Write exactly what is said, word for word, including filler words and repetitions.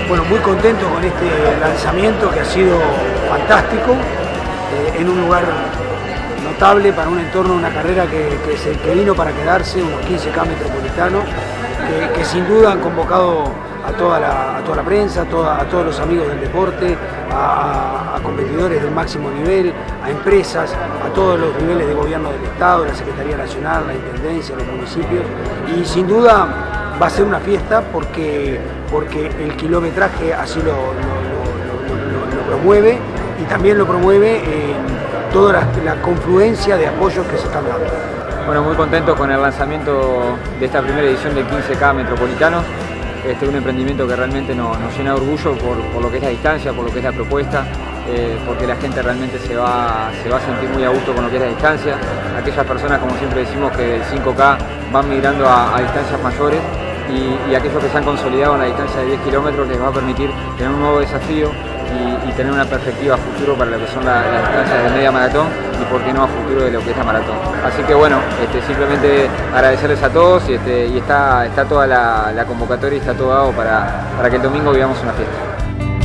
Bueno, muy contento con este lanzamiento que ha sido fantástico, eh, en un lugar notable para un entorno, una carrera que, que, se, que vino para quedarse, unos quince K metropolitanos, que, que sin duda han convocado a toda la, a toda la prensa, a, toda, a todos los amigos del deporte, a, a, a competidores del máximo nivel, a empresas, a todos los niveles de gobierno del Estado, la Secretaría Nacional, la Intendencia, los municipios, y sin duda va a ser una fiesta porque, porque el kilometraje así lo, lo, lo, lo, lo promueve, y también lo promueve eh, toda la, la confluencia de apoyos que se están dando. Bueno, muy contento con el lanzamiento de esta primera edición del quince K Metropolitano. Este es un emprendimiento que realmente nos, nos llena de orgullo por, por lo que es la distancia, por lo que es la propuesta, eh, porque la gente realmente se va, se va a sentir muy a gusto con lo que es la distancia. Aquellas personas, como siempre decimos, que del cinco K van migrando a, a distancias mayores, y, y aquellos que se han consolidado en la distancia de diez kilómetros les va a permitir tener un nuevo desafío y, y tener una perspectiva a futuro para lo que son la, las distancias de media maratón, y por qué no a futuro de lo que es la maratón. Así que bueno, este, simplemente agradecerles a todos, y, este, y está, está toda la, la convocatoria y está todo dado para, para que el domingo vivamos una fiesta.